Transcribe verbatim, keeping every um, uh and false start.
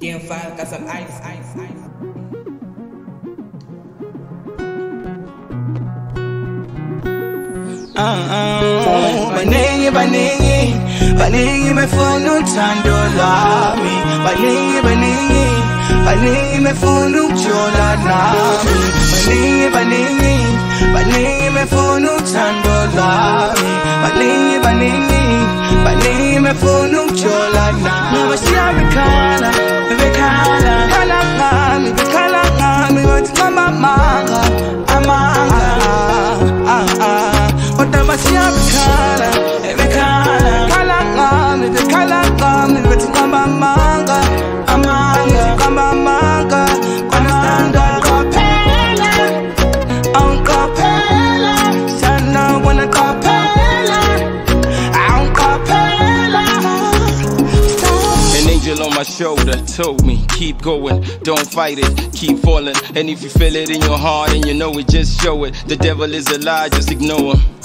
Game file, got some ice, ice, ice. Baningi, baningi, baningi mefuna uthando lami. Baningi, baningi, baningi mefuna ukujola nami. Baningi, baningi, baningi mefuna uthando lami. Baningi, baningi, baningi mefuna ukujola nami. Nabashiya bekhala, bekhala, bekhala ngami, bekhala ngami, wathi ngama manga, amanga, ah ah. Nabashiya bekhala, bekhala, bekhala ngami, bekhala ngami, wathi ngama manga, amanga, ngama manga, amanga. Qaphela, I'm Qaphela, sana wanna Qaphela, I'm Qaphela. An angel on my shoulder told me, keep going, don't fight it, keep falling. And if you feel it in your heart and you know it, just show it. The devil is a lie, just ignore him.